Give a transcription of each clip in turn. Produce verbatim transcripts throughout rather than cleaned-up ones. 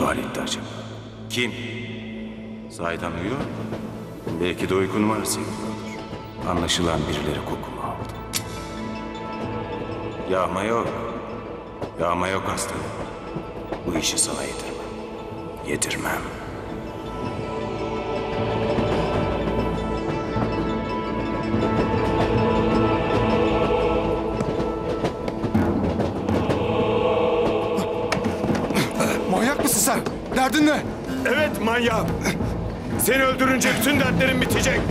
ihmal etti acaba? Kim? Sahiden uyuyor mu? Belki de uyku numarası yapıyordur. Anlaşılan birileri kokumu aldı. Yağma yok. Yağma yok aslanım. Bu işi sana yedirmem. Yedirmem. Manyak mısın sen? Derdin ne? Evet manyağım. Seni öldürünce bütün dertlerim bitecek.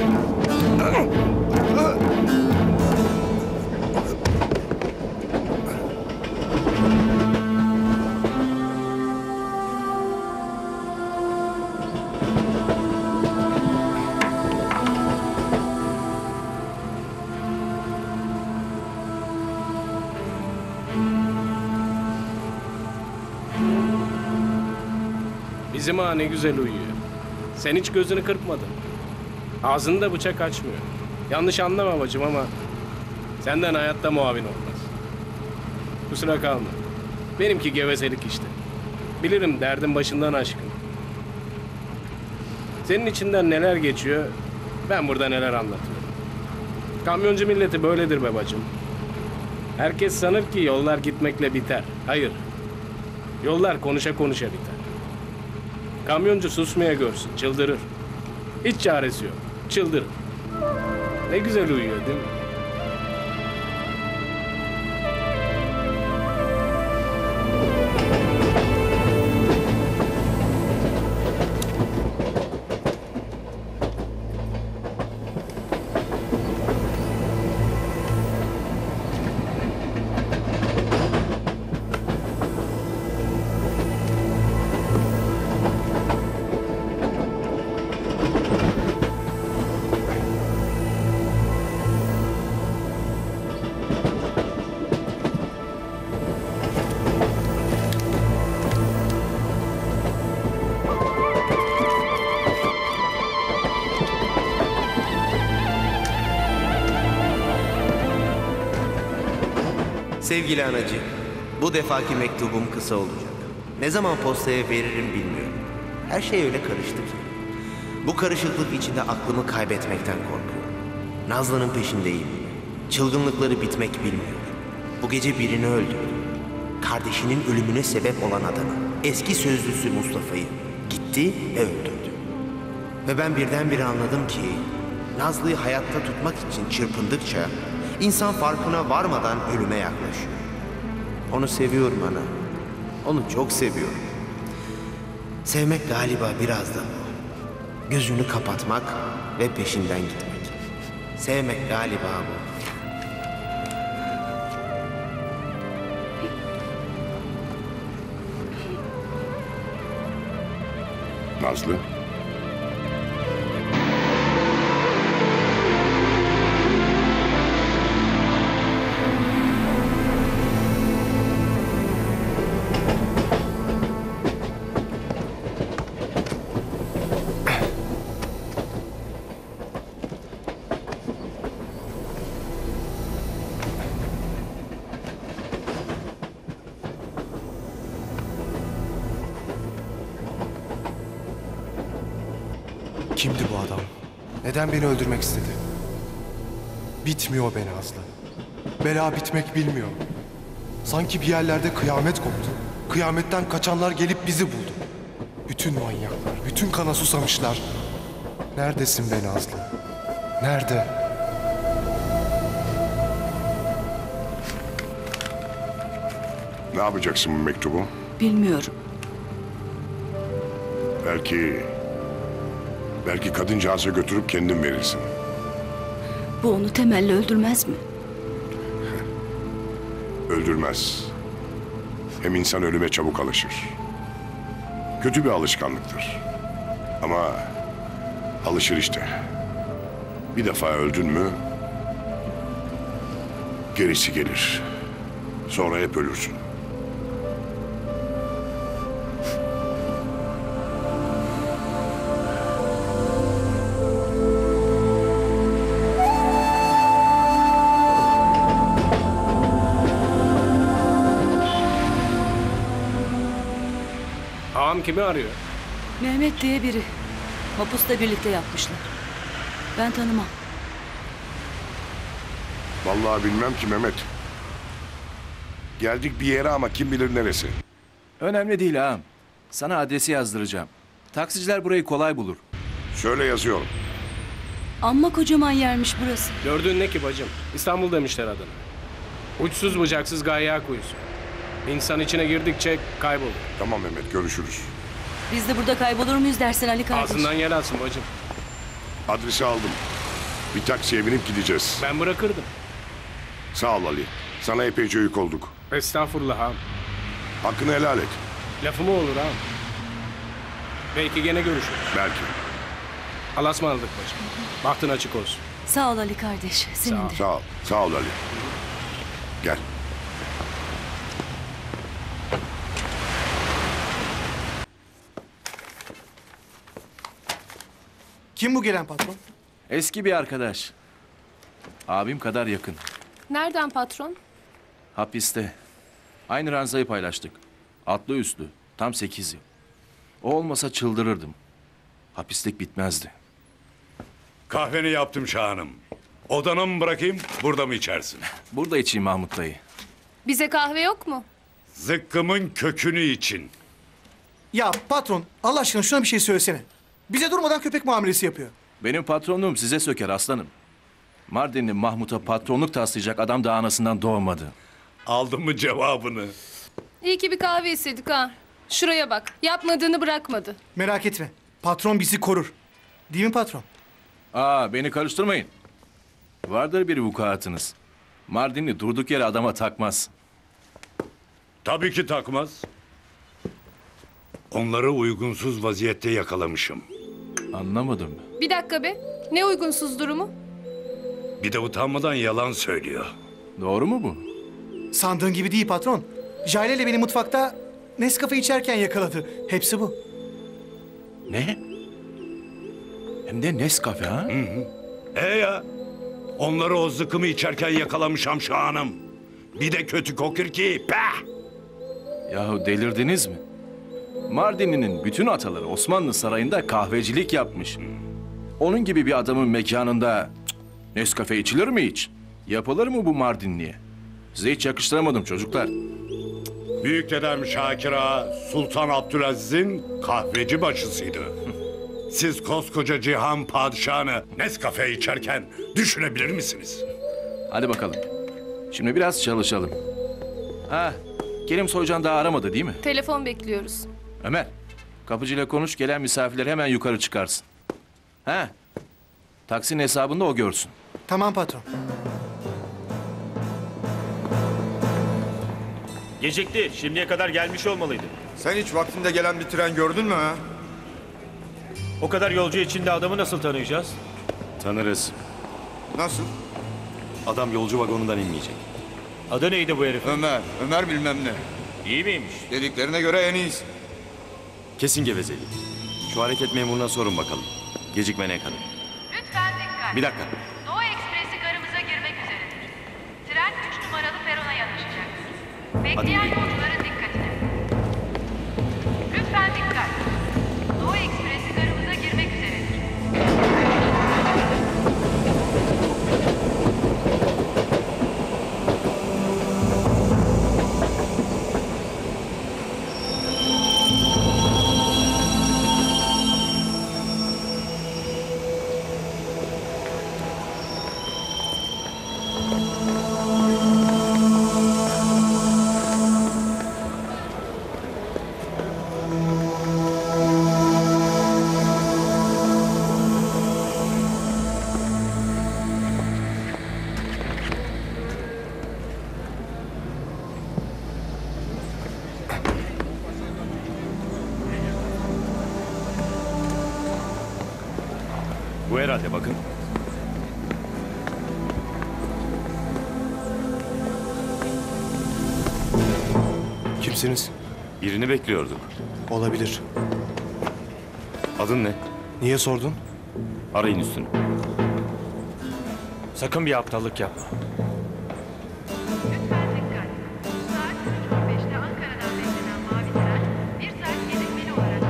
Bizim ağa ne güzel uyuyor. Sen hiç gözünü kırpmadın. Ağzında bıçak açmıyor. Yanlış anlama bacım ama senden hayatta muavin olmaz. Kusura kalma. Benimki gevezelik işte. Bilirim derdin başından aşkın. Senin içinden neler geçiyor, ben burada neler anlatıyorum. Kamyoncu milleti böyledir be bacım. Herkes sanır ki yollar gitmekle biter. Hayır. Yollar konuşa konuşa biter. Kamyoncu susmaya görsün, çıldırır. Hiç çaresi yok, çıldırır. Ne güzel uyuyor değil mi? Sevgili anacığım, bu defaki mektubum kısa olacak. Ne zaman postaya veririm bilmiyorum. Her şey öyle karıştı ki. Bu karışıklık içinde aklımı kaybetmekten korkuyorum. Nazlı'nın peşindeyim. Çılgınlıkları bitmek bilmiyor. Bu gece birini öldürdü. Kardeşinin ölümüne sebep olan adamı, eski sözlüsü Mustafa'yı gitti ve öldürdü. Ve ben birdenbire anladım ki Nazlı'yı hayatta tutmak için çırpındıkça İnsan farkına varmadan ölüme yaklaşıyor. Onu seviyorum ana. Onu çok seviyorum. Sevmek galiba biraz da bu. Gözünü kapatmak ve peşinden gitmek. Sevmek galiba bu. Nazlı. Kimdi bu adam? Neden beni öldürmek istedi? Bitmiyor be Nazlı. Bela bitmek bilmiyor. Sanki bir yerlerde kıyamet koptu. Kıyametten kaçanlar gelip bizi buldu. Bütün manyaklar, bütün kana susamışlar. Neredesin be Nazlı? Nerede? Ne yapacaksın bu mektubu? Bilmiyorum. Belki... Belki kadıncağıza götürüp kendin verirsin. Bu onu temelli öldürmez mi? Öldürmez. Hem insan ölüme çabuk alışır. Kötü bir alışkanlıktır. Ama alışır işte. Bir defa öldün mü gerisi gelir. Sonra hep ölürsün. kimi arıyor? Mehmet diye biri. Mapusta birlikte yapmışlar. Ben tanımam. Vallahi bilmem ki Mehmet. Geldik bir yere ama kim bilir neresi. Önemli değil ağam. Sana adresi yazdıracağım. Taksiciler burayı kolay bulur. Şöyle yazıyorum. Amma kocaman yermiş burası. Gördüğün ne ki bacım? İstanbul demişler adına. Uçsuz bucaksız gayya kuyusu. İnsan içine girdikçe kaybolur. Tamam Mehmet, görüşürüz. Biz de burada kaybolur muyuz dersin Ali kardeş? Ağzından yer alsın bacım. Adresi aldım. Bir taksiye binip gideceğiz. Ben bırakırdım. Sağ ol Ali. Sana epeyce yük olduk. Estağfurullah ağam. Hakkını helal et. Lafı mı olur ağam? Belki gene görüşürüz. Belki. Allah'a ısmarladık bacım. Bahtın açık olsun. Sağ ol Ali kardeş. Senin Sağ ol. de. Sağ ol. Sağ ol Ali. Gel. Kim bu gelen patron? Eski bir arkadaş. Abim kadar yakın. Nereden patron? Hapiste. Aynı ranzayı paylaştık. Atlı üstlü. Tam sekiz yıl. O olmasa çıldırırdım. Hapislik bitmezdi. Kahveni yaptım Şahanım. Odana mı bırakayım, burada mı içersin? Burada içeyim Mahmut dayı. Bize kahve yok mu? Zıkkımın kökünü için. Ya patron Allah aşkına şuna bir şey söylesene. Bize durmadan köpek muamelesi yapıyor. Benim patronluğum size söker aslanım. Mardinli Mahmut'a patronluk taslayacak adam da anasından doğmadı. Aldın mı cevabını? İyi ki bir kahve istedik ha. Şuraya bak. Yapmadığını bırakmadı. Merak etme. Patron bizi korur. Değil mi patron? Aa, beni karıştırmayın. Vardır bir vukuatınız. Mardinli durduk yere adama takmaz. Tabii ki takmaz. Onları uygunsuz vaziyette yakalamışım. Anlamadım. Bir dakika be. Ne uygunsuz durumu? Bir de utanmadan yalan söylüyor. Doğru mu bu? Sandığın gibi değil patron. Jale ile beni mutfakta Nescafe içerken yakaladı. Hepsi bu. Ne? Hem de Nescafe ha? E ya, onları o zıkkımı içerken yakalamışam Şahanım. Bir de kötü kokur ki, peh! Yahu delirdiniz mi? Mardinli'nin bütün ataları Osmanlı Sarayı'nda kahvecilik yapmış. Onun gibi bir adamın mekanında cık, Nescafe içilir mi hiç? Yapılır mı bu Mardinli'ye? Size hiç yakıştıramadım çocuklar. Büyük dedem Şakir Ağa, Sultan Abdülaziz'in kahveci başısıydı. Siz koskoca cihan padişahını Nescafe içerken düşünebilir misiniz? Hadi bakalım. Şimdi biraz çalışalım. Ha, Kerim Soycan daha aramadı değil mi? Telefon bekliyoruz. Ömer, kapıcıyla konuş, gelen misafirleri hemen yukarı çıkarsın. Ha, taksinin hesabını da o görsün. Tamam patron. Gecikti. Şimdiye kadar gelmiş olmalıydı. Sen hiç vaktinde gelen bir tren gördün mü ha? O kadar yolcu içinde adamı nasıl tanıyacağız? Tanırız. Nasıl? Adam yolcu vagonundan inmeyecek. Adı neydi bu herifin? Ömer, Ömer bilmem ne. İyi miymiş? Dediklerine göre en iyisi. Kesin gevezeli. Şu hareket memuruna sorun bakalım. Gecikme ne kadar? Lütfen dikkat. Bir dakika. Doğu Ekspresi garımıza girmek üzeredir. Tren üç numaralı perona yanaşacaktır. Bekleyen yolcuların dikkatine. Lütfen dikkat. Doğu Ekspresi garımıza girmek üzeredir. Bu herhalde bakın. Kimsiniz? Birini bekliyorduk. Olabilir. Adın ne? Niye sordun? Arayın üstünü. Sakın bir aptallık yapma. Lütfen dikkat. Saat üç on beşte Ankara'dan beklenen mavi tren bir saat gecikmeli olarak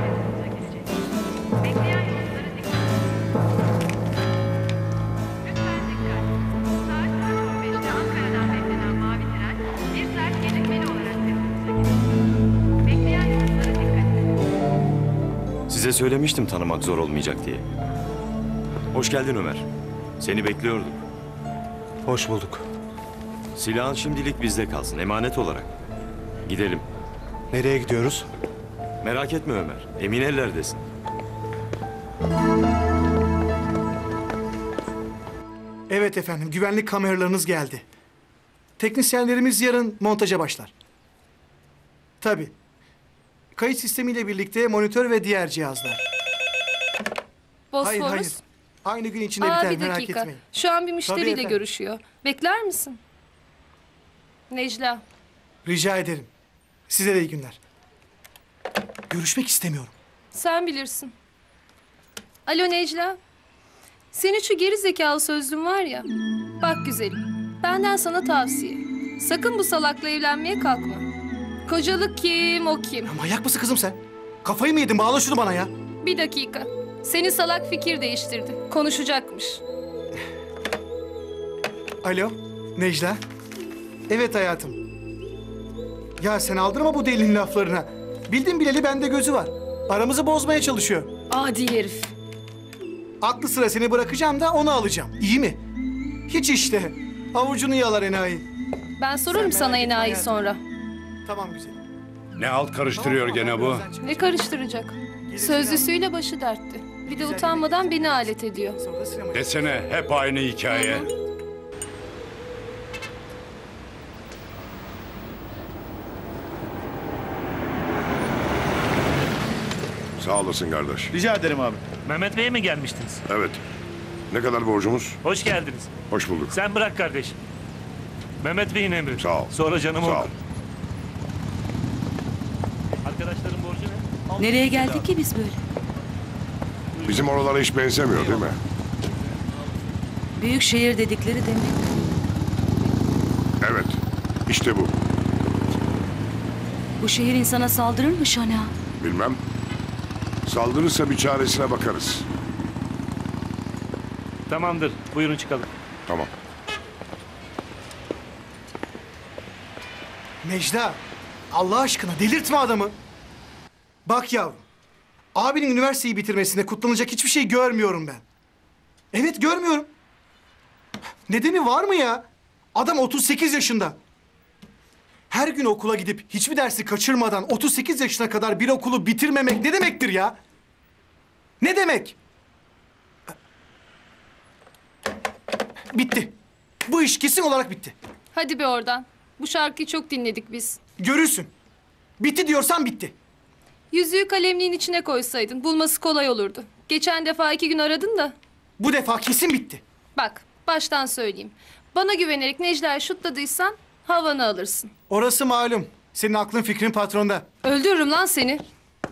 Size söylemiştim tanımak zor olmayacak diye. Hoş geldin Ömer. Seni bekliyorduk. Hoş bulduk. Silahın şimdilik bizde kalsın, emanet olarak. Gidelim. Nereye gidiyoruz? Merak etme Ömer, emin ellerdesin. Evet efendim, güvenlik kameralarınız geldi. Teknisyenlerimiz yarın montaja başlar. Tabii. Kayıt sistemiyle birlikte monitör ve diğer cihazlar. Bosforus. Hayır, hayır. Aynı gün içinde Aa, biter, bir merak dakika. etmeyin. Şu an bir Tabii müşteriyle efendim. görüşüyor. Bekler misin? Necla. Rica ederim. Size de iyi günler. Görüşmek istemiyorum. Sen bilirsin. Alo Necla. Senin şu geri zekalı sözlün var ya. Bak güzelim. Benden sana tavsiye. Sakın bu salakla evlenmeye kalkma. Kocalık kim, o kim? Ya manyak mısın kızım sen? Kafayı mı yedin? Bağla şunu bana ya. Bir dakika. Senin salak fikir değiştirdi. Konuşacakmış. Alo, Necla. Evet hayatım. Ya sen aldırma bu delinin laflarına. Bildim bileli bende gözü var. Aramızı bozmaya çalışıyor. Adi herif. Aklı sıra seni bırakacağım da onu alacağım. İyi mi? Hiç işte. Avucunu yalar enayi. Ben sorarım sana enayi sonra. Tamam güzelim. Ne alt karıştırıyor gene bu? Ne karıştıracak? Sözlüsüyle başı dertti. Bir de utanmadan beni alet ediyor. Desene hep aynı hikaye. Sağ olasın kardeş. Rica ederim abi. Mehmet Bey'e mi gelmiştiniz? Evet. Ne kadar borcumuz? Hoş geldiniz. Hoş bulduk. Sen bırak kardeşim. Mehmet Bey'in emri. Sağ ol. Sonra canımı Sağ ol. okur. Arkadaşların borcu ne? Al. Nereye geldik ki biz böyle? Bizim oralara hiç benzemiyor değil mi? Büyük şehir dedikleri demek. Evet. İşte bu. Bu şehir insana saldırır mı Şana? Bilmem. Saldırırsa bir çaresine bakarız. Tamamdır. Buyurun çıkalım. Tamam. Necla, Allah aşkına delirtme adamı. Bak yavrum, abinin üniversiteyi bitirmesinde kutlanacak hiçbir şey görmüyorum ben. Evet görmüyorum. Nedeni var mı ya? Adam otuz sekiz yaşında. Her gün okula gidip hiçbir dersi kaçırmadan otuz sekiz yaşına kadar bir okulu bitirmemek ne demektir ya? Ne demek? Bitti. Bu iş kesin olarak bitti. Hadi be oradan. Bu şarkıyı çok dinledik biz. Görürsün. Bitti diyorsan bitti. Yüzüğü kalemliğin içine koysaydın bulması kolay olurdu. Geçen defa iki gün aradın da. Bu defa kesin bitti. Bak baştan söyleyeyim. Bana güvenerek Necla'yı şutladıysan havanı alırsın. Orası malum. Senin aklın fikrin patronda. Öldürürüm lan seni.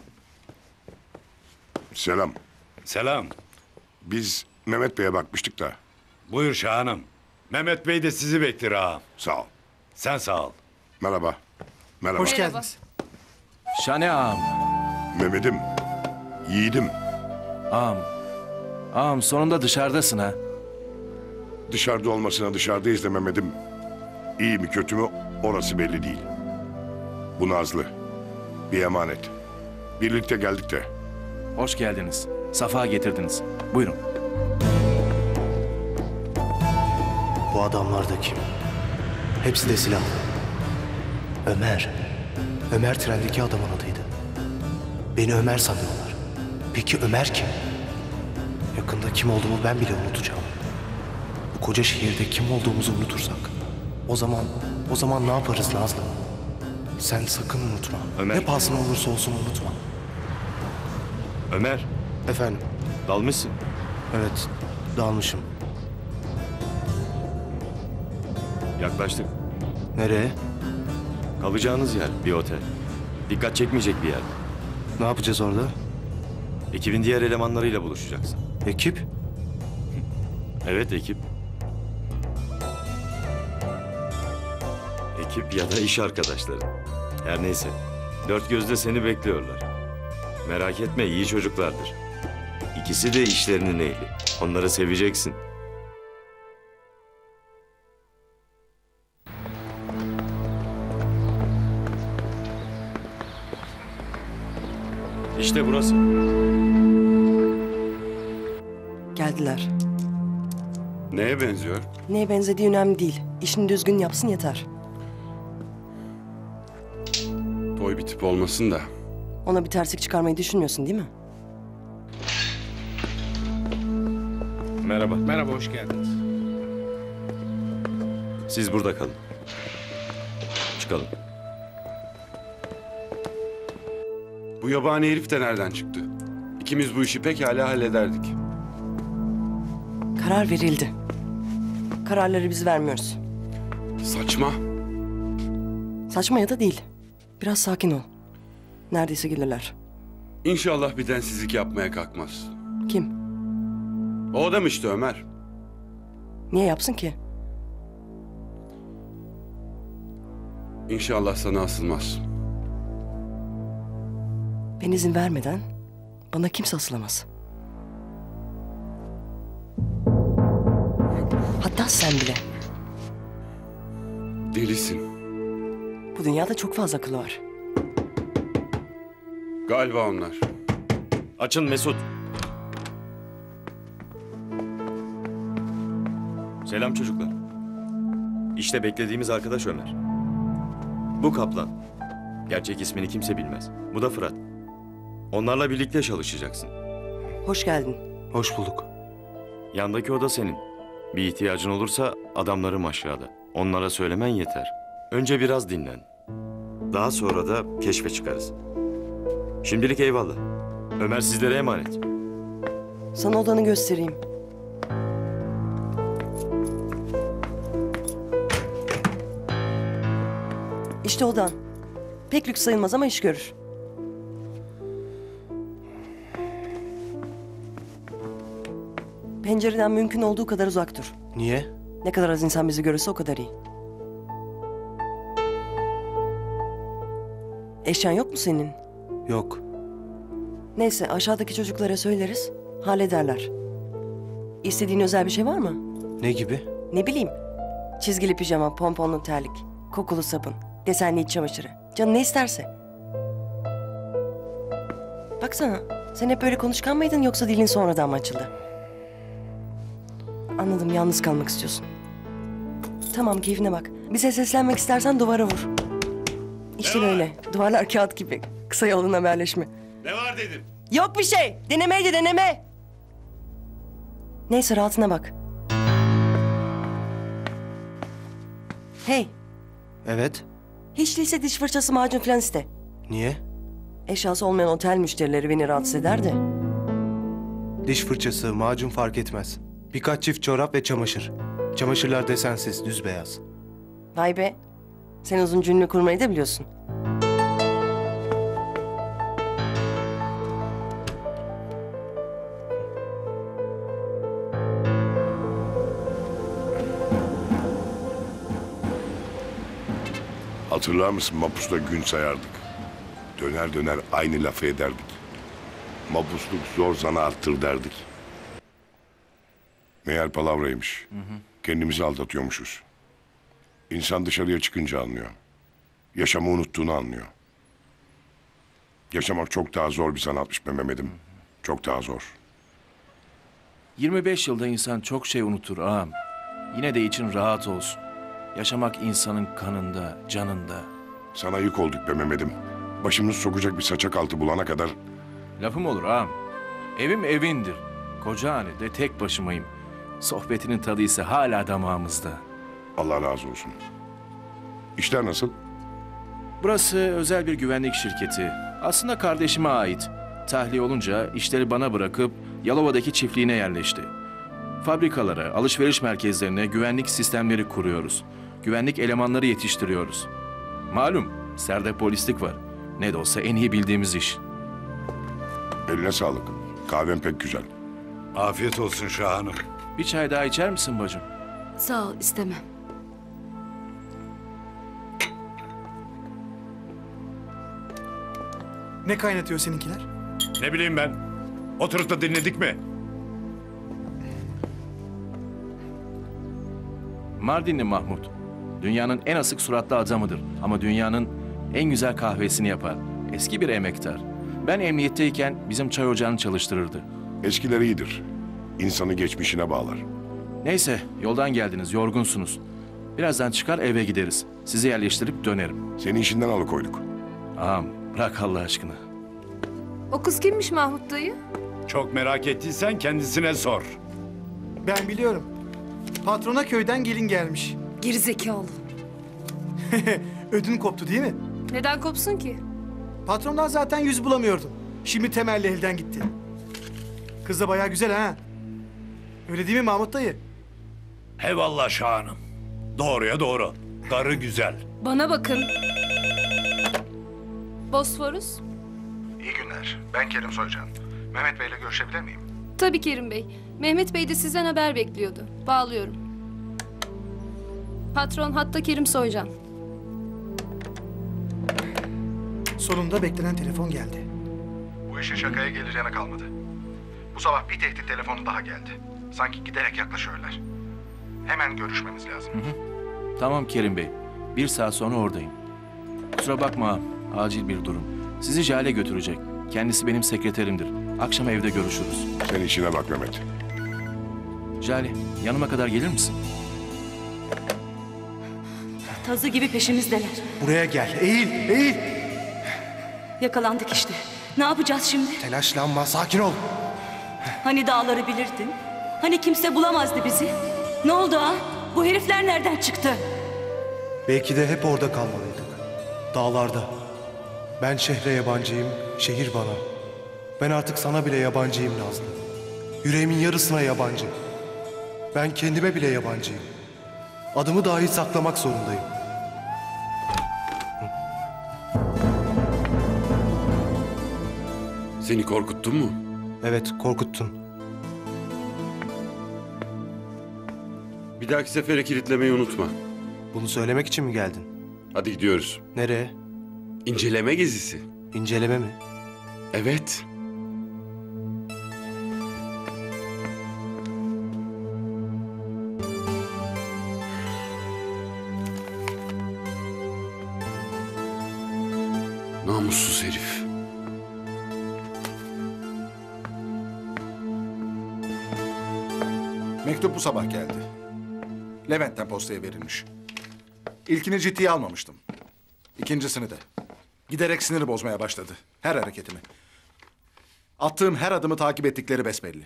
Selam. Selam. Biz Mehmet Bey'e bakmıştık da. Buyur Şahanım. Mehmet Bey de sizi bekler ağam. Sağ ol. Sen sağ ol. Merhaba. Merhaba. Hoş geldiniz. Şane ağam. Mehmet'im. Yiğidim. Ağam. Ağam sonunda dışarıdasın ha. Dışarıda olmasına dışarıdayız da Mehmet'im. İyi mi kötü mü orası belli değil. Bu Nazlı. Bir emanet. Birlikte geldik de. Hoş geldiniz. Safa getirdiniz. Buyurun. Bu adamlar da kim? Hepsi de silahlı. Ömer. Ömer trendeki adamın adıydı. Beni Ömer sanıyorlar. Peki Ömer kim? Yakında kim olduğumu ben bile unutacağım. Bu koca şehirde kim olduğumuzu unutursak, o zaman, o zaman ne yaparız Nazlı? Sen sakın unutma. Ömer. Ne pahasına olursa olsun unutma. Ömer, Efendim? dalmışsın. Evet, dalmışım. Yaklaştık. Nereye? Kalacağınız yer bir otel. Dikkat çekmeyecek bir yer. Ne yapacağız orada? Ekibin diğer elemanlarıyla buluşacaksın. Ekip? Evet ekip. Ekip ya da iş arkadaşları. Her neyse. Dört gözle seni bekliyorlar. Merak etme iyi çocuklardır. İkisi de işlerinin ehli. Onları seveceksin. İşte burası. dediler. Neye benziyor? Neye benzediği önemli değil. İşini düzgün yapsın yeter. Toy bir tip olmasın da. Ona bir terslik çıkarmayı düşünmüyorsun değil mi? Merhaba. Merhaba, hoş geldiniz. Siz burada kalın. Çıkalım. Bu yabani herif de nereden çıktı? İkimiz bu işi pekala hallederdik. Karar verildi. Kararları biz vermiyoruz. Saçma. Saçma ya da değil. Biraz sakin ol. Neredeyse gelirler. İnşallah bir densizlik yapmaya kalkmaz. Kim? O adam işte Ömer. Niye yapsın ki? İnşallah sana asılmaz. Ben izin vermeden bana kimse asılamaz. Hatta sen bile. Delisin. Bu dünyada çok fazla akıllı var. Galiba onlar. Açın Mesut. Selam çocuklar. İşte beklediğimiz arkadaş Ömer. Bu Kaplan. Gerçek ismini kimse bilmez. Bu da Fırat. Onlarla birlikte çalışacaksın. Hoş geldin. Hoş bulduk. Yandaki oda senin. Bir ihtiyacın olursa adamlarım aşağıda. Onlara söylemen yeter. Önce biraz dinlen. Daha sonra da keşfe çıkarız. Şimdilik eyvallah. Ömer sizlere emanet. Sana odanı göstereyim. İşte odan. Pek lüks sayılmaz ama iş görür. Pencereden mümkün olduğu kadar uzak dur. Niye? Ne kadar az insan bizi görürse o kadar iyi. Eşyan yok mu senin? Yok. Neyse aşağıdaki çocuklara söyleriz. Hallederler. İstediğin özel bir şey var mı? Ne gibi? Ne bileyim. Çizgili pijama, pomponlu terlik, kokulu sabun, desenli iç çamaşırı. Canın ne isterse. Baksana, sen hep böyle konuşkan mıydın yoksa dilin sonradan mı açıldı? Anladım, yalnız kalmak istiyorsun. Tamam, keyfine bak. Bize seslenmek istersen duvara vur. İşte böyle, duvarlar kağıt gibi. Kısa yolun haberleşme. Ne var dedim? Yok bir şey, denemeydi deneme. Neyse, rahatına bak. Hey, Evet. hiç değilse diş fırçası, macun falan iste. Niye? Eşyası olmayan otel müşterileri beni rahatsız eder de. Diş fırçası, macun fark etmez. Birkaç çift çorap ve çamaşır. Çamaşırlar desensiz, düz beyaz. Vay be, sen uzun cümle kurmayı da biliyorsun. Hatırlar mısın mapusta gün sayardık. Döner döner aynı lafı ederdik. Mapusluk zor zanaattır derdik. Meğer palavraymış. Kendimizi aldatıyormuşuz. İnsan dışarıya çıkınca anlıyor. Yaşamı unuttuğunu anlıyor. Yaşamak çok daha zor bir sanatmış be Mehmet'im. Çok daha zor. yirmi beş yılda insan çok şey unutur ağam. Yine de için rahat olsun. Yaşamak insanın kanında, canında. Sana yük olduk be Mehmet'im. Başımızı sokacak bir saçak altı bulana kadar... Lafım olur ağam. Evim evindir. Koca hanede tek başımayım. Sohbetinin tadı ise hala damağımızda. Allah razı olsun. İşler nasıl? Burası özel bir güvenlik şirketi. Aslında kardeşime ait. Tahliye olunca işleri bana bırakıp Yalova'daki çiftliğine yerleşti. Fabrikalara, alışveriş merkezlerine güvenlik sistemleri kuruyoruz. Güvenlik elemanları yetiştiriyoruz. Malum, serde polislik var. Ne de olsa en iyi bildiğimiz iş. Eline sağlık. Kahven pek güzel. Afiyet olsun Şahanım. Bir çay daha içer misin bacım? Sağ ol, istemem. Ne kaynatıyor seninkiler? Ne bileyim ben. Oturup da dinledik mi? Mardinli Mahmut. Dünyanın en asık suratlı adamıdır. Ama dünyanın en güzel kahvesini yapar. Eski bir emektar. Ben emniyetteyken bizim çay ocağını çalıştırırdı. Eskiler iyidir. insanı geçmişine bağlar. Neyse, yoldan geldiniz, yorgunsunuz. Birazdan çıkar eve gideriz. Sizi yerleştirip dönerim. Seni işinden alıkoyduk. Ağam, bırak Allah aşkına. O kız kimmiş Mahmut dayı? Çok merak ettiysen kendisine sor. Ben biliyorum. Patrona köyden gelin gelmiş. Gerizekalı. Ödün koptu değil mi? Neden kopsun ki? Patrondan zaten yüz bulamıyordum. Şimdi temelli elden gitti. Kız da bayağı güzel ha. Öyle değil mi Mahmut dayı? Eyvallah Şahan'ım. Doğruya doğru. Karı güzel. Bana bakın. Bosforus. İyi günler. Ben Kerim Soycan. Mehmet Bey'le görüşebilir miyim? Tabii Kerim Bey. Mehmet Bey de sizden haber bekliyordu. Bağlıyorum. Patron hatta Kerim Soycan. Sonunda beklenen telefon geldi. Bu işin şakaya geleceğine kalmadı. Bu sabah bir tehdit telefonu daha geldi. Sanki giderek yaklaşıyorlar. Hemen görüşmemiz lazım. Tamam Kerim Bey, bir saat sonra oradayım. Kusura bakma ağam, acil bir durum. Sizi Jale götürecek. Kendisi benim sekreterimdir. Akşam evde görüşürüz. Sen işine bak Mehmet. Jale, yanıma kadar gelir misin? Tazı gibi peşimizdeler. Buraya gel. Eğil, eğil. Yakalandık işte. Ne yapacağız şimdi? Telaşlanma, sakin ol. Hani dağları bilirdin? Hani kimse bulamazdı bizi? Ne oldu ha? Bu herifler nereden çıktı? Belki de hep orada kalmalıydık. Dağlarda. Ben şehre yabancıyım, şehir bana. Ben artık sana bile yabancıyım Nazlı. Yüreğimin yarısına yabancı. Ben kendime bile yabancıyım. Adımı dahi saklamak zorundayım. Seni korkuttun mu? Evet, korkuttun. Bir dahaki sefere kilitlemeyi unutma. Bunu söylemek için mi geldin? Hadi gidiyoruz. Nereye? İnceleme gezisi. İnceleme mi? Evet. Namussuz herif. Mektup bu sabah geldi. Levent'ten postaya verilmiş. İlkini ciddiye almamıştım. İkincisini de. Giderek sinir bozmaya başladı. Her hareketimi. Attığım her adımı takip ettikleri besbelli.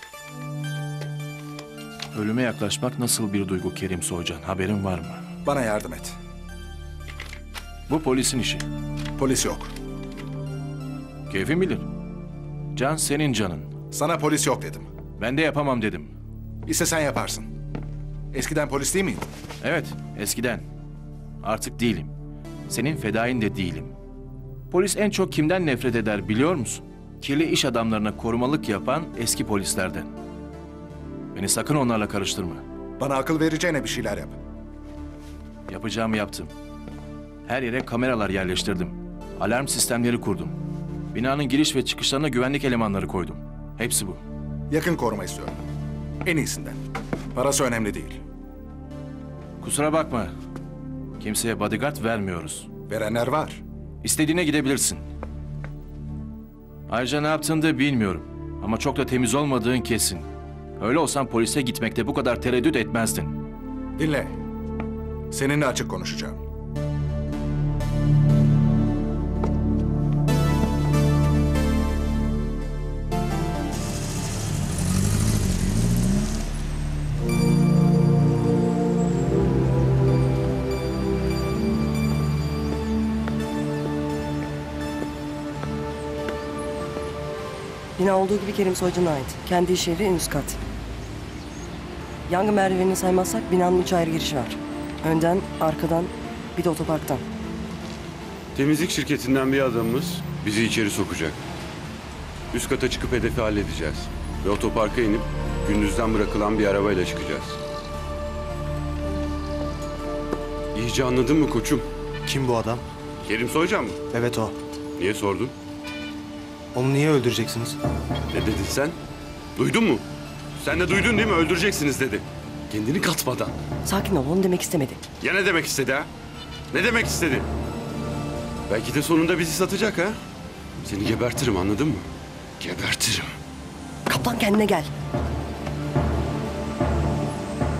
Ölüme yaklaşmak nasıl bir duygu Kerim Soycan, haberin var mı? Bana yardım et. Bu polisin işi. Polis yok. Keyfin bilir. Can senin canın. Sana polis yok dedim. Ben de yapamam dedim. İstesen yaparsın. Eskiden polis değil miydin? Evet, eskiden. Artık değilim. Senin fedain de değilim. Polis en çok kimden nefret eder biliyor musun? Kirli iş adamlarına korumalık yapan eski polislerden. Beni sakın onlarla karıştırma. Bana akıl vereceğine bir şeyler yap. Yapacağımı yaptım. Her yere kameralar yerleştirdim. Alarm sistemleri kurdum. Binanın giriş ve çıkışlarına güvenlik elemanları koydum. Hepsi bu. Yakın koruma istiyorum. En iyisinden. Parası önemli değil. Kusura bakma. Kimseye bodyguard vermiyoruz. Verenler var. İstediğine gidebilirsin. Ayrıca ne yaptığını da bilmiyorum. Ama çok da temiz olmadığın kesin. Öyle olsan polise gitmekte bu kadar tereddüt etmezdin. Dinle. Seninle açık konuşacağım. Bina olduğu gibi Kerim Soycan'a ait. Kendi iş yeri en üst kat. Yangın merdivenini saymazsak binanın üç ayrı girişi var. Önden, arkadan, bir de otoparktan. Temizlik şirketinden bir adamımız bizi içeri sokacak. Üst kata çıkıp hedefi halledeceğiz. Ve otoparka inip gündüzden bırakılan bir arabayla çıkacağız. İyice anladın mı koçum? Kim bu adam? Kerim Soycan mı? Evet o. Niye sordun? Onu niye öldüreceksiniz? Ne dedin sen? Duydun mu? Sen de duydun değil mi? Öldüreceksiniz dedi. Kendini katmadan. Sakin ol, onu demek istemedi. Ya ne demek istedi ha? Ne demek istedi? Belki de sonunda bizi satacak ha? Seni gebertirim anladın mı? Gebertirim. Kaplan kendine gel.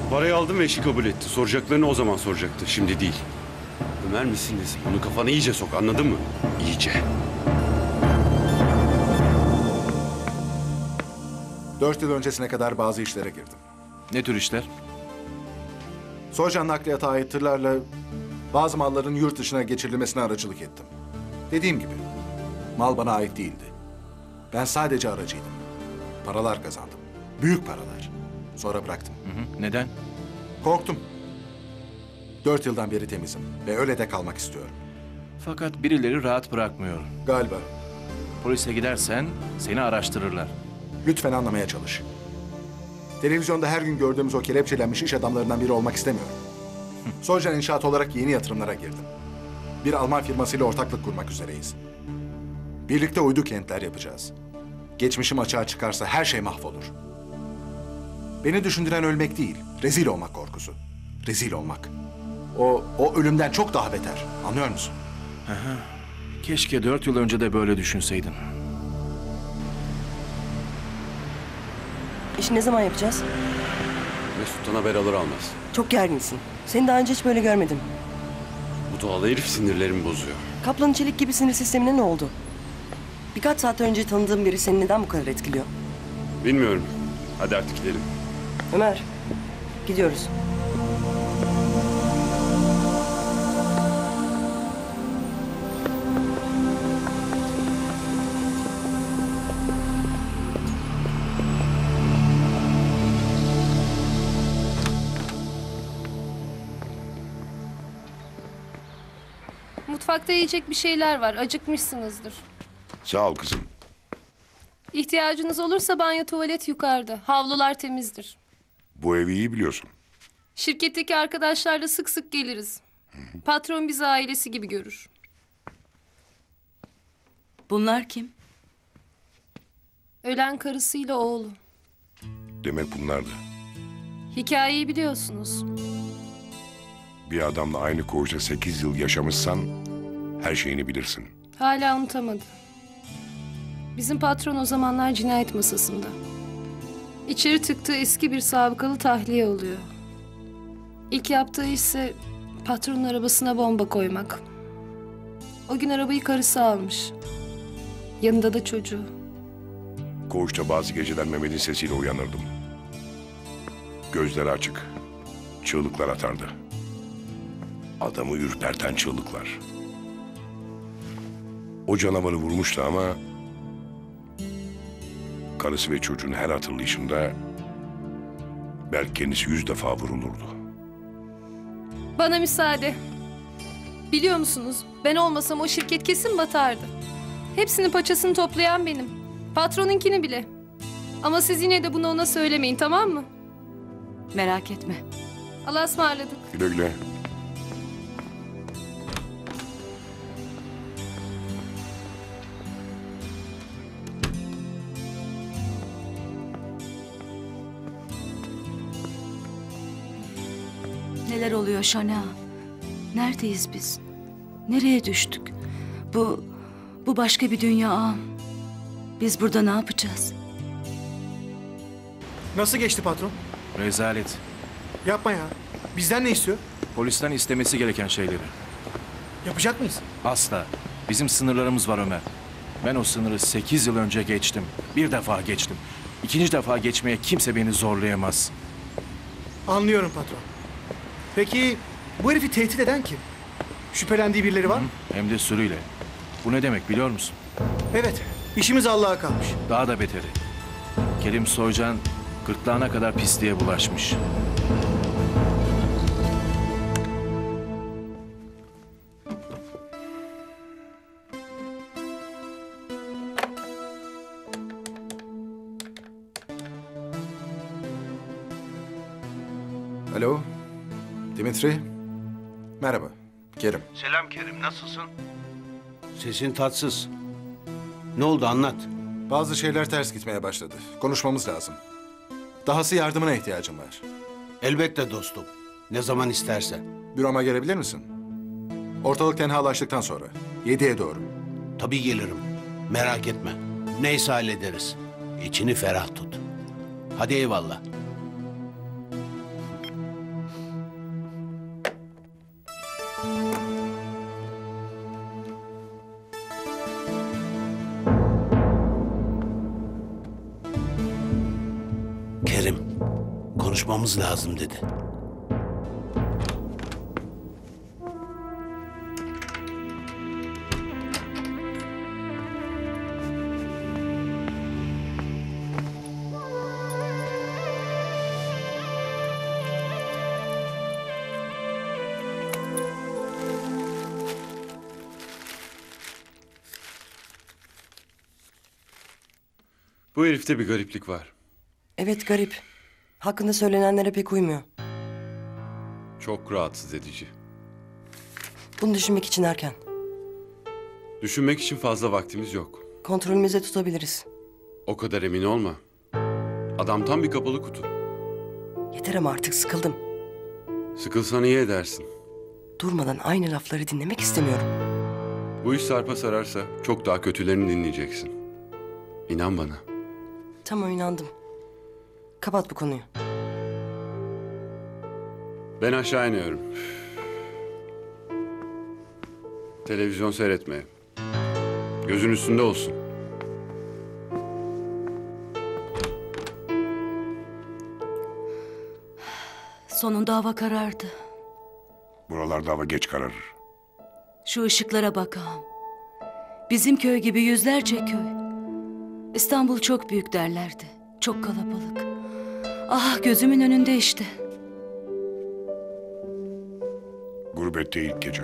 Parayı aldım ve işi kabul etti. Soracaklarını o zaman soracaktı. Şimdi değil. Ömer misin desin. Bunu kafana iyice sok. Anladın mı? İyice. Dört yıl öncesine kadar bazı işlere girdim. Ne tür işler? Soycan nakliyata ait tırlarla bazı malların yurt dışına geçirilmesine aracılık ettim. Dediğim gibi mal bana ait değildi. Ben sadece aracıydım. Paralar kazandım. Büyük paralar. Sonra bıraktım. Hı hı. Neden? Korktum. Dört yıldan beri temizim ve öyle de kalmak istiyorum. Fakat birileri rahat bırakmıyor. Galiba. Polise gidersen seni araştırırlar. Lütfen anlamaya çalış. Televizyonda her gün gördüğümüz o kelepçelenmiş iş adamlarından biri olmak istemiyorum. Soycan İnşaat olarak yeni yatırımlara girdim. Bir Alman firmasıyla ortaklık kurmak üzereyiz. Birlikte uydu kentler yapacağız. Geçmişim açığa çıkarsa her şey mahvolur. Beni düşündüren ölmek değil, rezil olmak korkusu. Rezil olmak. O, o ölümden çok daha beter. Anlıyor musun? Aha. Keşke dört yıl önce de böyle düşünseydin. İşi ne zaman yapacağız? Mesut'tan haber alır almaz. Çok gerginsin. Seni daha önce hiç böyle görmedim. Bu doğal herif sinirlerimi bozuyor. Kaplanın çelik gibi sinir sistemine ne oldu? Birkaç saat önce tanıdığım biri seni neden bu kadar etkiliyor? Bilmiyorum. Hadi artık gidelim. Ömer, gidiyoruz. Mutfakta yiyecek bir şeyler var. Acıkmışsınızdır. Sağ ol kızım. İhtiyacınız olursa banyo tuvalet yukarıda. Havlular temizdir. Bu evi iyi biliyorsun. Şirketteki arkadaşlarla sık sık geliriz. Patron bizi ailesi gibi görür. Bunlar kim? Ölen karısıyla oğlu. Demek bunlardı. Hikayeyi biliyorsunuz. Bir adamla aynı koğuşta sekiz yıl yaşamışsan her şeyini bilirsin. Hala unutamadı. Bizim patron o zamanlar cinayet masasında. İçeri tıktığı eski bir sabıkalı tahliye oluyor. İlk yaptığı ise patronun arabasına bomba koymak. O gün arabayı karısı almış. Yanında da çocuğu. Koğuşta bazı geceler Mehmet'in sesiyle uyanırdım. Gözleri açık. Çığlıklar atardı. Adamı ürperten çığlıklar. O canavarı vurmuştu ama karısı ve çocuğunu her hatırlayışında belki kendisi yüz defa vurulurdu. Bana müsaade. Biliyor musunuz, ben olmasam o şirket kesin batardı. Hepsinin paçasını toplayan benim. Patronunkini bile. Ama siz yine de bunu ona söylemeyin, tamam mı? Merak etme. Allah'a ısmarladık. Güle güle. Neler oluyor Şana? Neredeyiz biz? Nereye düştük? Bu, bu başka bir dünya ağam. Biz burada ne yapacağız? Nasıl geçti patron? Rezalet. Yapma ya. Bizden ne istiyor? Polisten istemesi gereken şeyleri. Yapacak mıyız? Asla. Bizim sınırlarımız var Ömer. Ben o sınırı sekiz yıl önce geçtim. Bir defa geçtim. İkinci defa geçmeye kimse beni zorlayamaz. Anlıyorum patron. Peki bu herifi tehdit eden kim? Şüphelendiği birileri var mı? Hem de sürüyle. Bu ne demek biliyor musun? Evet. İşimiz Allah'a kalmış. Daha da beteri. Kerim Soycan gırtlağına kadar pisliğe bulaşmış. Alo. Dimitri. Merhaba. Kerim. Selam Kerim, nasılsın? Sesin tatsız. Ne oldu anlat. Bazı şeyler ters gitmeye başladı. Konuşmamız lazım. Dahası yardımına ihtiyacım var. Elbette dostum. Ne zaman istersen. Büroma gelebilir misin? Ortalık tenhalaştıktan sonra. Yediye doğru. Tabii gelirim. Merak etme. Neyse hallederiz. İçini ferah tut. Hadi eyvallah. Kerim, konuşmamız lazım dedi. Bu herifte bir gariplik var. Evet garip. Hakkında söylenenlere pek uymuyor. Çok rahatsız edici. Bunu düşünmek için erken. Düşünmek için fazla vaktimiz yok. Kontrolümüzde tutabiliriz. O kadar emin olma. Adam tam bir kapalı kutu. Yeter ama artık sıkıldım. Sıkılsan iyi edersin. Durmadan aynı lafları dinlemek istemiyorum. Bu iş sarpa sararsa çok daha kötülerini dinleyeceksin. İnan bana. Tamam inandım. Kapat bu konuyu. Ben aşağı iniyorum. Televizyon seyretmeye. Gözün üstünde olsun. Sonunda hava karardı. Buralarda hava geç kararır. Şu ışıklara bak ağam. Bizim köy gibi yüzlerce köy. İstanbul çok büyük derlerdi. Çok kalabalık. Ah gözümün önünde işte. Gurbette ilk gece.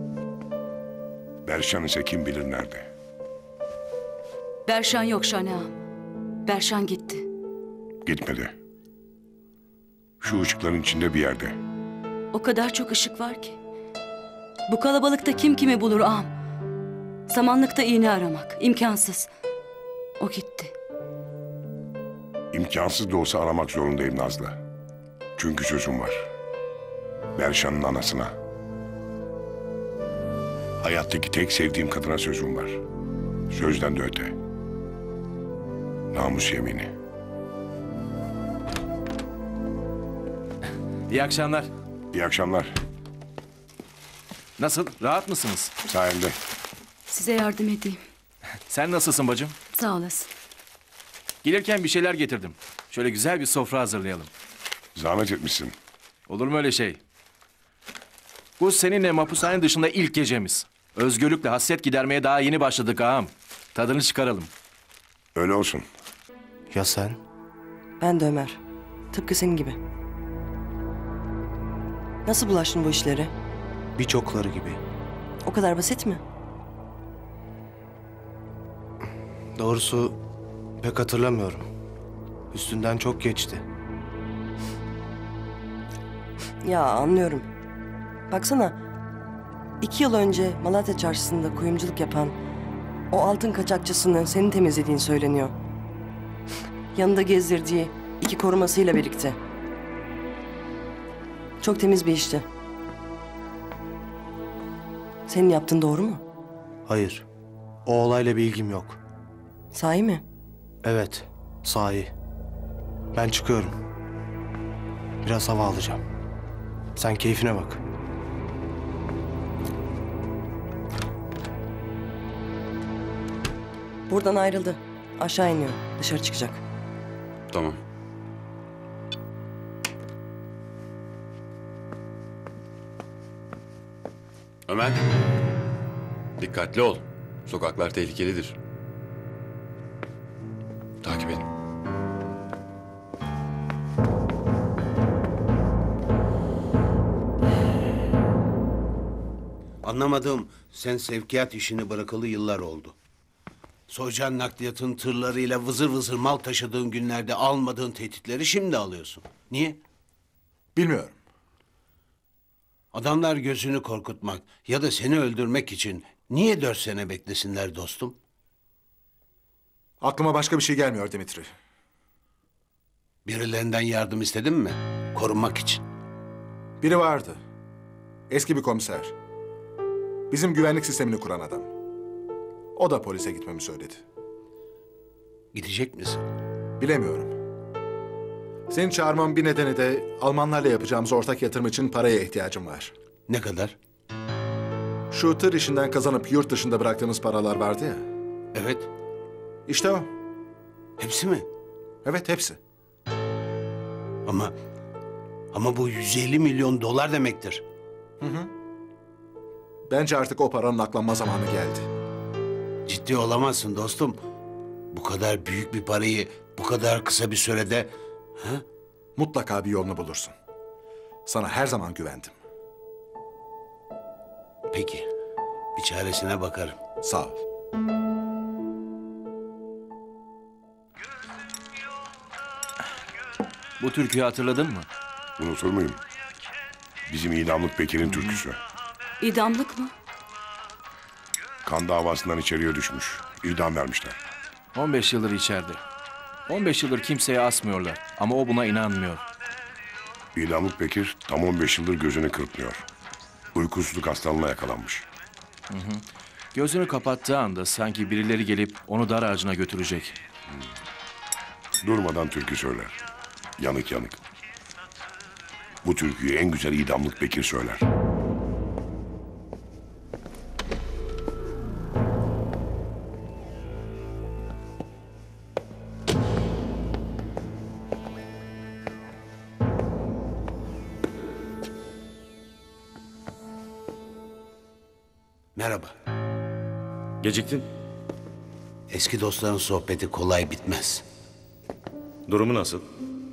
Berşan ise kim bilir nerede. Berşan yok Şahane ağam. Berşan gitti. Gitmedi. Şu ışıkların içinde bir yerde. O kadar çok ışık var ki. Bu kalabalıkta kim kimi bulur ağam? Samanlıkta iğne aramak imkansız. O gitti. İmkansız da olsa aramak zorundayım Nazlı. Çünkü sözüm var. Berşan'ın anasına. Hayattaki tek sevdiğim kadına sözüm var. Sözden de öte. Namus yemini. İyi akşamlar. İyi akşamlar. Nasıl? Rahat mısınız? Sayende. Size yardım edeyim. Sen nasılsın bacım? Sağ olasın. Gelirken bir şeyler getirdim. Şöyle güzel bir sofra hazırlayalım. Zahmet etmişsin. Olur mu öyle şey? Bu seninle mapushane dışında ilk gecemiz. Özgürlükle hasret gidermeye daha yeni başladık ağam. Tadını çıkaralım. Öyle olsun. Ya sen? Ben de Ömer. Tıpkı senin gibi. Nasıl bulaştın bu işlere? Birçokları gibi. O kadar basit mi? Doğrusu pek hatırlamıyorum. Üstünden çok geçti. Ya anlıyorum. Baksana. iki yıl önce Malatya çarşısında kuyumculuk yapan o altın kaçakçısını senin temizlediğin söyleniyor. Yanında gezdirdiği iki korumasıyla birlikte. Çok temiz bir işti. Senin yaptığın doğru mu? Hayır. O olayla bir ilgim yok. Sahi mi? Evet, sahi. Ben çıkıyorum. Biraz hava alacağım. Sen keyfine bak. Buradan ayrıldı. Aşağı iniyor. Dışarı çıkacak. Tamam. Ömer. Dikkatli ol. Sokaklar tehlikelidir. Takip edin. Anlamadım. Sen sevkiyat işini bırakalı yıllar oldu. Soycan nakliyatın tırlarıyla vızır vızır mal taşıdığın günlerde almadığın tehditleri şimdi alıyorsun. Niye? Bilmiyorum. Adamlar gözünü korkutmak ya da seni öldürmek için niye dört sene beklesinler dostum? Aklıma başka bir şey gelmiyor Dimitri. Birilerinden yardım istedin mi? Korunmak için. Biri vardı. Eski bir komiser. Bizim güvenlik sistemini kuran adam. O da polise gitmemi söyledi. Gidecek misin? Bilemiyorum. Seni çağırmam bir nedeni de Almanlarla yapacağımız ortak yatırım için paraya ihtiyacım var. Ne kadar? Şu tır işinden kazanıp yurt dışında bıraktığımız paralar vardı ya. Evet. İşte o. Hepsi mi? Evet hepsi. Ama ama bu yüz elli milyon dolar demektir. Hı hı. Bence artık o paranın aklanma zamanı geldi. Ciddi olamazsın dostum. Bu kadar büyük bir parayı bu kadar kısa bir sürede... Ha? Mutlaka bir yolunu bulursun. Sana her zaman güvendim. Peki. Bir çaresine bakarım. Sağ ol. Bu türküyü hatırladın mı? Unutur muyum? Bizim idamlık Bekir'in türküsü. İdamlık mı? Kan davasından içeriye düşmüş. İdam vermişler. on beş yıldır içeride. on beş yıldır kimseye asmıyorlar. Ama o buna inanmıyor. İdamlık Bekir tam on beş yıldır gözünü kırpmıyor. Uykusuzluk hastalığına yakalanmış. Hı hı. Gözünü kapattığı anda sanki birileri gelip onu dar ağacına götürecek. Durmadan türkü söyler. Yanık yanık. Bu türküyü en güzel idamlık Bekir söyler. Merhaba. Geciktin. Eski dostların sohbeti kolay bitmez. Durumu nasıl?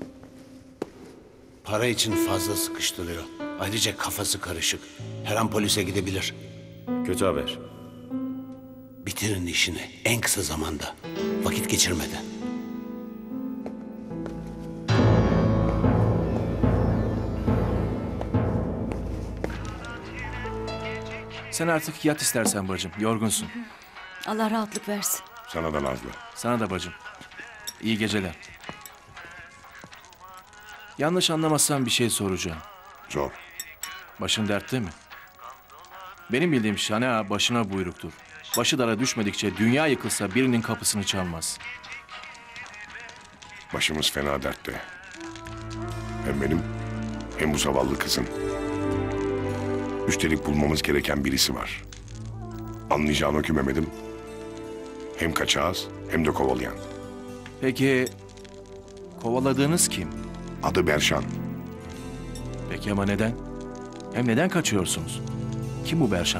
Para için fazla sıkıştırıyor. Ayrıca kafası karışık. Her an polise gidebilir. Kötü haber. Bitirin işini en kısa zamanda. Vakit geçirmeden. Sen artık yat istersen bacım. Yorgunsun. Allah rahatlık versin. Sana da Nazlı. Sana da bacım. İyi geceler. Yanlış anlamazsan bir şey soracağım. Sor. Başın dertte mi? Benim bildiğim Şane Ağa başına buyruktur. Başı dara düşmedikçe dünya yıkılsa birinin kapısını çalmaz. Başımız fena dertte. Hem benim hem bu zavallı kızın. Üstelik bulmamız gereken birisi var. Anlayacağın o ki Mehmet'im. Hem kaçağız hem de kovalayan. Peki kovaladığınız kim? Adı Berşan. Peki ama neden? Hem neden kaçıyorsunuz? Kim bu Berşan?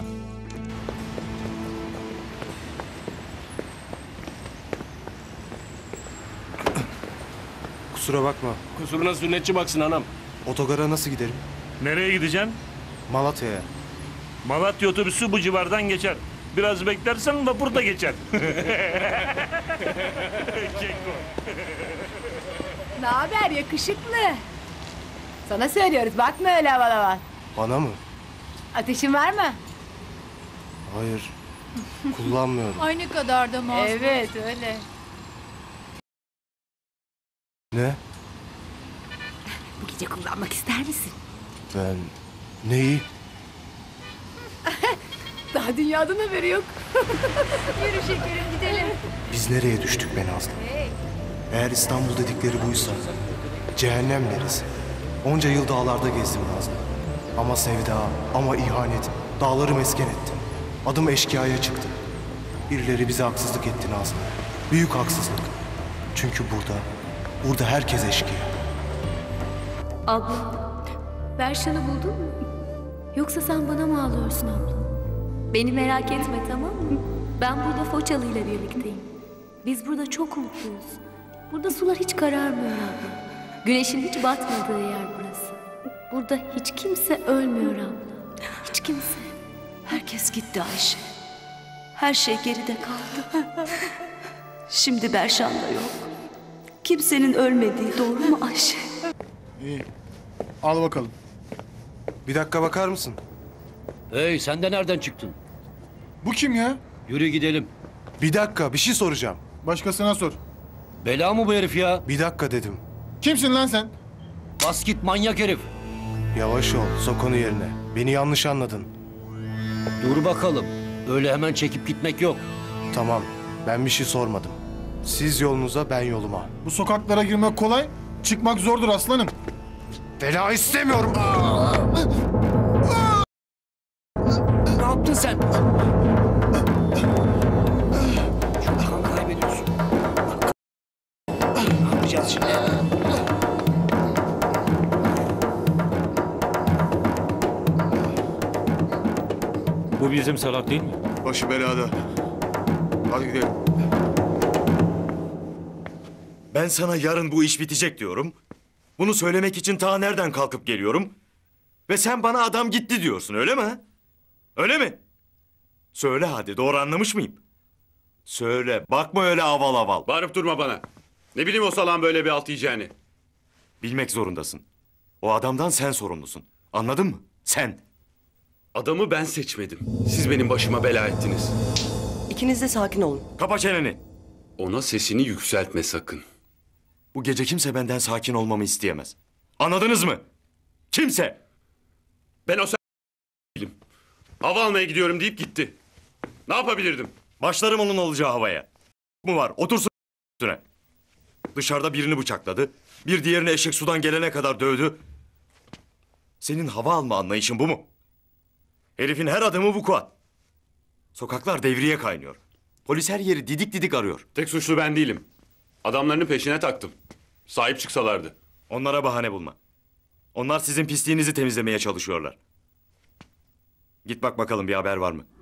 Kusura bakma. Kusuruna sünnetçi baksın anam. Otogara nasıl giderim? Nereye gideceksin? Malatya'ya. Malatya otobüsü bu civardan geçer. Biraz beklersen vapur da geçer. Ne haber yakışıklı? Sana söylüyoruz bakma öyle havalı. Bana mı? Ateşin var mı? Hayır. Kullanmıyorum. Ay ne kadar da nazlı. Evet öyle. Ne? Bu gece kullanmak ister misin? Ben... Neyi? Daha dünyadan haberi yok. Yürü şekerim gidelim. Biz nereye düştük be Nazlı? Hey. Eğer İstanbul dedikleri buysa... Cehennem neresi? Onca yıl dağlarda gezdim Nazlı. Ama sevda, ama ihanet. Dağları mesken etti. Adım eşkıyaya çıktı. Birileri bize haksızlık etti Nazlı. Büyük haksızlık. Çünkü burada, burada herkes eşkıya. Abla, Berşan'ı buldun mu? Yoksa sen bana mı ağlıyorsun abla? Beni merak etme tamam mı? Ben burada Foçalı ile birlikteyim. Biz burada çok mutluyuz. Burada sular hiç kararmıyor abla. Güneşin hiç batmadığı yer burası. Burada hiç kimse ölmüyor abla. Hiç kimse. Herkes gitti Ayşe. Her şey geride kaldı. Şimdi Berşan da yok. Kimsenin ölmediği doğru mu Ayşe? İyi. Al bakalım. Bir dakika bakar mısın? Hey sen de nereden çıktın? Bu kim ya? Yürü gidelim. Bir dakika bir şey soracağım. Başkasına sor. Bela mı bu herif ya? Bir dakika dedim. Kimsin lan sen? Bas git manyak herif. Yavaş ol, sok onu yerine. Beni yanlış anladın. Dur bakalım. Öyle hemen çekip gitmek yok. Tamam, ben bir şey sormadım. Siz yolunuza, ben yoluma. Bu sokaklara girmek kolay, çıkmak zordur aslanım. Bela istemiyorum. Ne yaptın sen? Çok kan kaybediyorsun. Ne yapacağız şimdi? Bu bizim salak değil mi? Başı belada. Hadi gidelim. Ben sana yarın bu iş bitecek diyorum. Bunu söylemek için ta nereden kalkıp geliyorum? Ve sen bana adam gitti diyorsun, öyle mi? ha? Öyle mi? Söyle hadi, doğru anlamış mıyım? Söyle, bakma öyle aval aval. Bağırıp durma bana. Ne bileyim o salağın böyle bir alt yiyeceğini. Bilmek zorundasın. O adamdan sen sorumlusun. Anladın mı? Sen. Adamı ben seçmedim. Siz benim başıma bela ettiniz. İkiniz de sakin olun. Kapa çeneni. Ona sesini yükseltme sakın. Bu gece kimse benden sakin olmamı isteyemez. Anladınız mı? Kimse. Ben o s- değilim. Hava almaya gidiyorum deyip gitti. Ne yapabilirdim? Başlarım onun olacağı havaya. Mu var? Otursun üstüne. Dışarıda birini bıçakladı. Bir diğerini eşek sudan gelene kadar dövdü. Senin hava alma anlayışın bu mu? Herifin her adımı vukuat. Sokaklar devriye kaynıyor. Polis her yeri didik didik arıyor. Tek suçlu ben değilim. Adamlarının peşine taktım. Sahip çıksalardı. Onlara bahane bulma. Onlar sizin pisliğinizi temizlemeye çalışıyorlar. Git bak bakalım bir haber var mı?